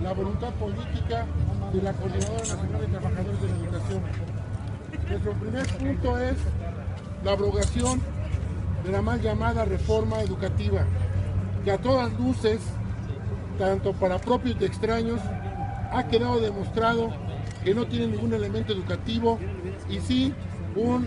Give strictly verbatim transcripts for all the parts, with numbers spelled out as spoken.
la voluntad política de la Coordinadora Nacional de Trabajadores de la Educación. Nuestro primer punto es la abrogación de la mal llamada reforma educativa, que a todas luces, tanto para propios y extraños, ha quedado demostrado que no tiene ningún elemento educativo y sí un,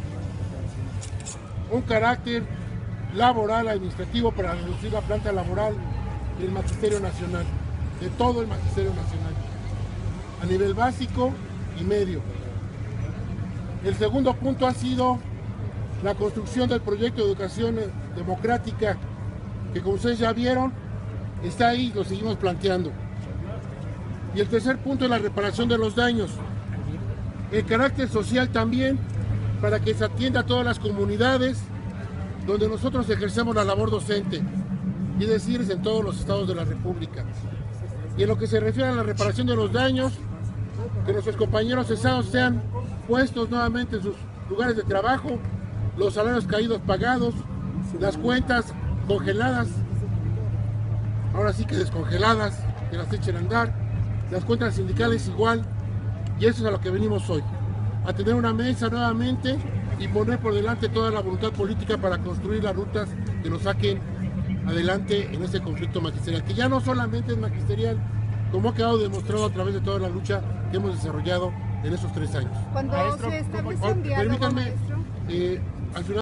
un carácter laboral, administrativo, para reducir la planta laboral del Magisterio Nacional, de todo el Magisterio Nacional, a nivel básico y medio. El segundo punto ha sido la construcción del proyecto de educación democrática, que como ustedes ya vieron, está ahí, lo seguimos planteando. Y el tercer punto es la reparación de los daños. El carácter social también, para que se atienda a todas las comunidades donde nosotros ejercemos la labor docente, y es decir, en todos los estados de la República. Y en lo que se refiere a la reparación de los daños, que nuestros compañeros cesados sean puestos nuevamente en sus lugares de trabajo, los salarios caídos pagados, las cuentas congeladas, ahora sí que descongeladas, que las echen a andar, las cuentas sindicales igual, y eso es a lo que venimos hoy, a tener una mesa nuevamente y poner por delante toda la voluntad política para construir las rutas que nos saquen adelante en este conflicto magisterial, que ya no solamente es magisterial, como ha quedado demostrado a través de toda la lucha que hemos desarrollado en esos tres años. Cuando Maestro, se establece un diálogo, permítanme, maestro. Eh, al final